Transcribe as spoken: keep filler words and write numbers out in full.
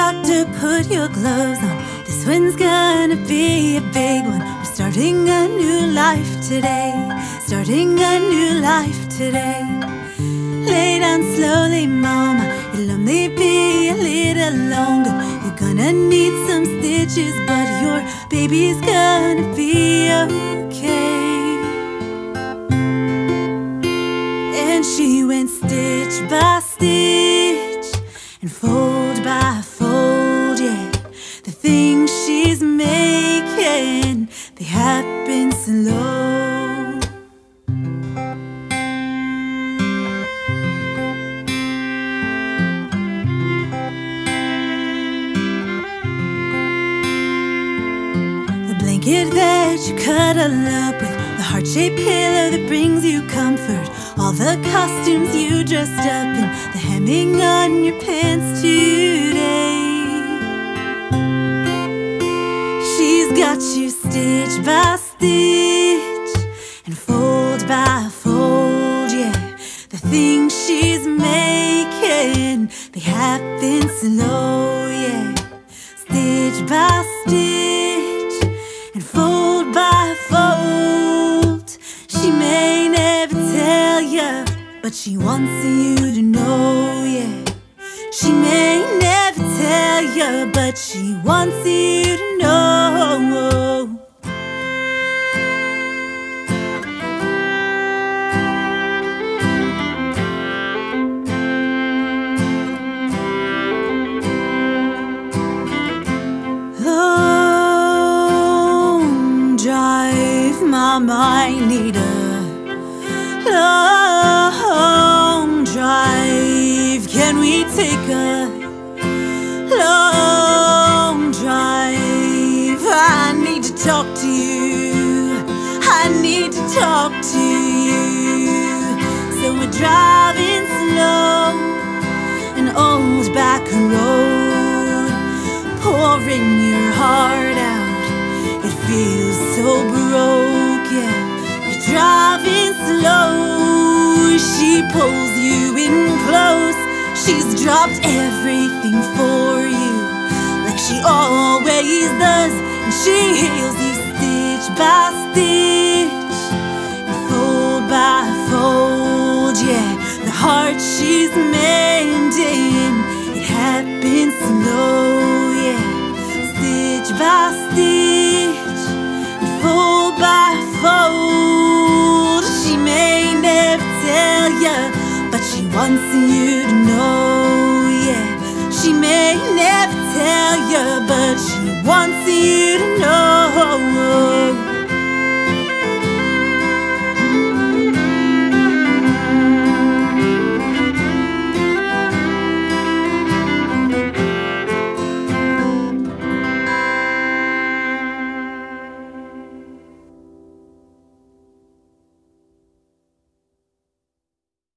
doctor, put your gloves on. This one's gonna be a big one. We're starting a new life today. Starting a new life today. Lay down slowly, mama. You'll only be a little longer. You're gonna need some stitches, but your baby's gonna be okay. And she went stitch by stitch and fold by fold, yeah. The things she's making, they happen slow. The blanket that you cuddle up with, the heart-shaped pillow that brings you comfort, all the costumes you dressed up in, the hemming on your pants today. She's got you stitch by stitch and fold by fold, yeah. The things she's making, they happen slow, yeah. Stitch by stitch and fold by fold. She may never tell ya, but she wants you to know, yeah. She may never tell ya, but she wants you to know. Long drive, mama, I need a long drive. Can we take a long drive? I need to talk to you. I need to talk to you. So we're driving slow, an old back road, pouring your heart out. It feels so broke, yeah. You're driving slow. She pulls you in close. She's dropped everything for you, like she always does. And she heals you stitch by stitch and fold by fold, yeah. The heart she's mending, it happens slow, yeah. Stitch by stitch and fold by fold. She may never tell ya, but she wants you to know, yeah. She may never tell ya, but she wants you to know.